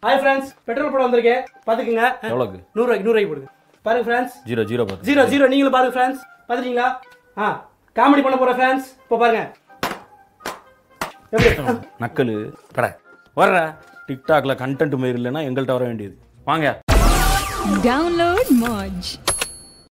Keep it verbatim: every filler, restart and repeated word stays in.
Hi friends, petrol போட வந்திருக்கேன், பாத்துக்கங்க. எவ்வளவுக்கு? நூறு ரூபாய்க்கு நூறு ரூபாய்க்கு போடுங்க. பாருங்க ஃப்ரெண்ட்ஸ், ஜீரோ ஜீரோ பார்த்து ஜீரோ ஜீரோ நீங்களும் பாருங்க ஃப்ரெண்ட்ஸ், பாத்துட்டீங்களா? ஆ காமெடி பண்ண போற ஃப்ரெண்ட்ஸ், இப்போ பாருங்க எப்படி நக்கலு பர வர்ற டிக்டாக்ல கண்டென்ட் மாரி இல்லைன்னா எங்கள்கிட்ட வர வேண்டியது. வாங்க Download Moj.